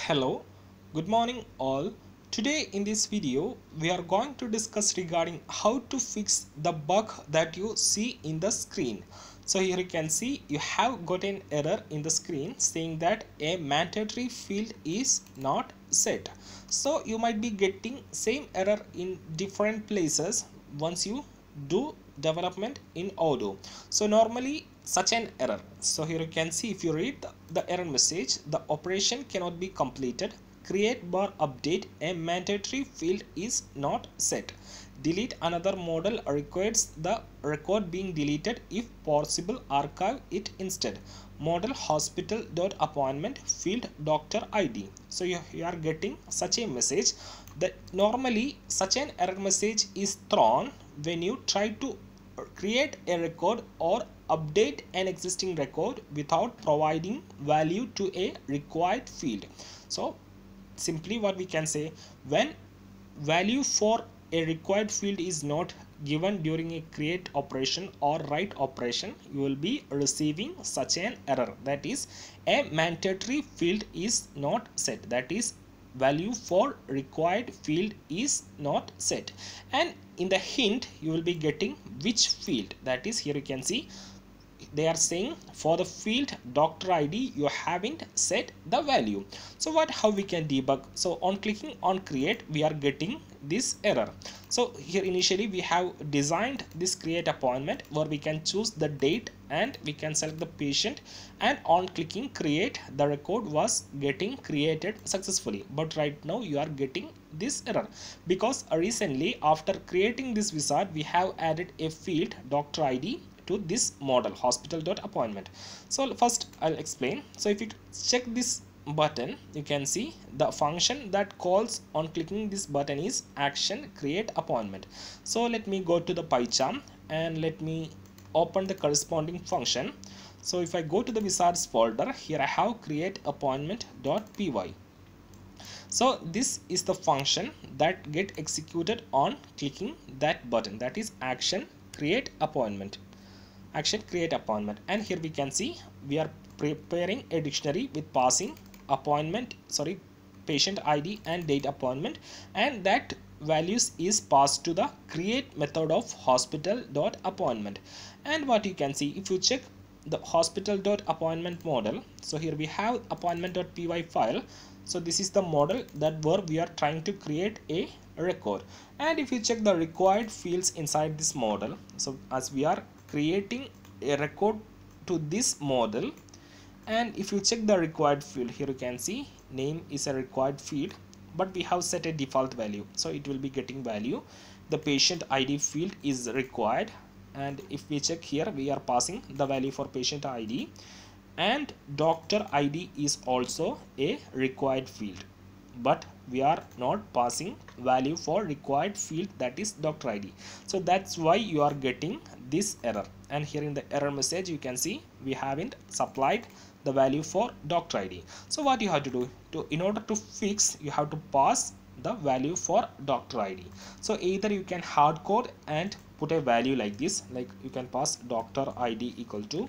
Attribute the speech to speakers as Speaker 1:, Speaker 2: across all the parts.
Speaker 1: Hello, good morning all. Today in this video we are going to discuss regarding how to fix the bug that you see in the screen. So here you can see you have got an error in the screen saying that a mandatory field is not set. So you might be getting same error in different places once you do development in Odoo. So normally such an error. So here you can see, if you read the error message, the operation cannot be completed. Create bar update, a mandatory field is not set. Delete another model requires the record being deleted. If possible, archive it instead. Model hospital dot appointment field doctor ID. So you are getting such a message. That normally such an error message is thrown when you try to create a record or update an existing record without providing value to a required field. So simply what we can say, when value for a required field is not given during a create operation or write operation, you will be receiving such an error, that is a mandatory field is not set, that is value for required field is not set. And in the hint you will be getting which field, that is here you can see they are saying for the field doctor ID you haven't set the value. So how we can debug? So on clicking on create we are getting this error. So here initially we have designed this create appointment where we can choose the date and we can select the patient, and on clicking create the record was getting created successfully. But right now you are getting this error because recently after creating this wizard we have added a field doctor ID to this model hospital.appointment. So first I'll explain. So if you check this button, you can see the function that calls on clicking this button is action create appointment. So let me go to the PyCharm and let me open the corresponding function. So if I go to the wizards folder, here I have create appointment.py. So this is the function that get executed on clicking that button, that is action create appointment. And here we can see we are preparing a dictionary with passing patient ID and date appointment, and that values is passed to the create method of hospital.appointment. And what you can see, if you check the hospital.appointment model, so here we have appointment.py file. So this is the model that where we are trying to create a record. And if you check the required fields inside this model, so as we are creating a record to this model, and if you check the required field, here you can see name is a required field, but we have set a default value, so it will be getting value. The patient ID field is required, and if we check here we are passing the value for patient ID, and doctor ID is also a required field, but we are not passing value for required field, that is doctor ID. So that's why you are getting this error. And here in the error message you can see we haven't supplied the value for doctor ID. So what you have to do, in order to fix, you have to pass the value for doctor ID. So either you can hard code and put a value like this, like you can pass doctor ID equal to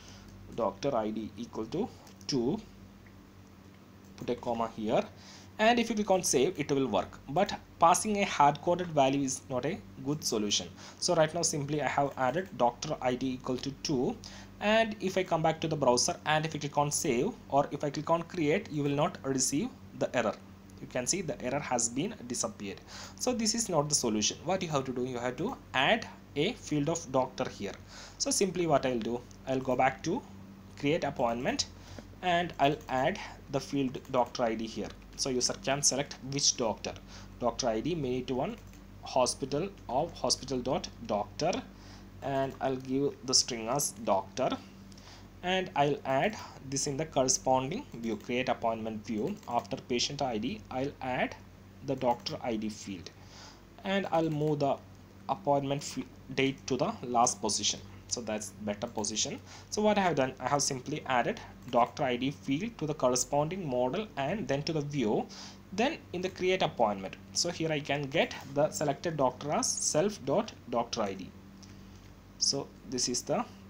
Speaker 1: 2, put a comma here, and if you click on save it will work. But passing a hard coded value is not a good solution. So right now simply I have added doctor ID equal to 2, and if I come back to the browser and if I click on save or if I click on create, you will not receive the error. You can see the error has been disappeared. So this is not the solution. What you have to do, you have to add a field of doctor here. So simply what I'll do, I'll go back to create appointment and I'll add the field doctor ID here. So user can select which doctor ID, minute 1 hospital of hospital.doctor, and I'll give the string as doctor, and I'll add this in the corresponding view, create appointment view. After patient ID I'll add the doctor ID field, and I'll move the appointment date to the last position, so that's better position. So what I have done, I have simply added doctor ID field to the corresponding model and then to the view, then in the create appointment. So here I can get the selected doctor as self.doctor ID. So this is the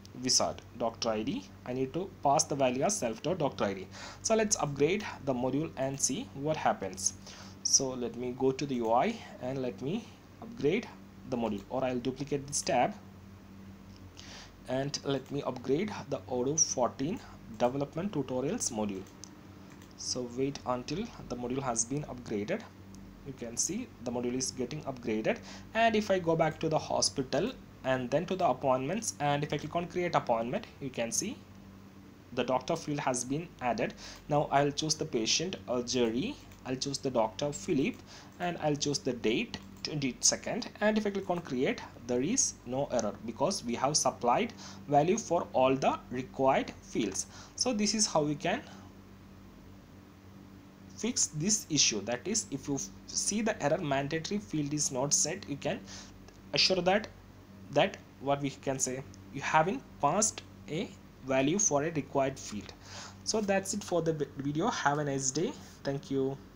Speaker 1: wizard doctor id. I need to pass the value as self dot doctor id. So let's upgrade the module and see what happens. So let me go to the UI and let me upgrade the module, or I'll duplicate this tab and let me upgrade the Odoo 14 development tutorials module. So wait until the module has been upgraded. You can see the module is getting upgraded, and if I go back to the hospital and then to the appointments, and if I click on create appointment, you can see the doctor field has been added. Now I'll choose the patient Jerry, I'll choose the doctor Philip, and I'll choose the date 22nd, and if I click on create, there is no error because we have supplied value for all the required fields. So this is how we can fix this issue. That is, if you see the error mandatory field is not set, you can assure that what we can say, you haven't passed a value for a required field. So that's it for the video. Have a nice day. Thank you.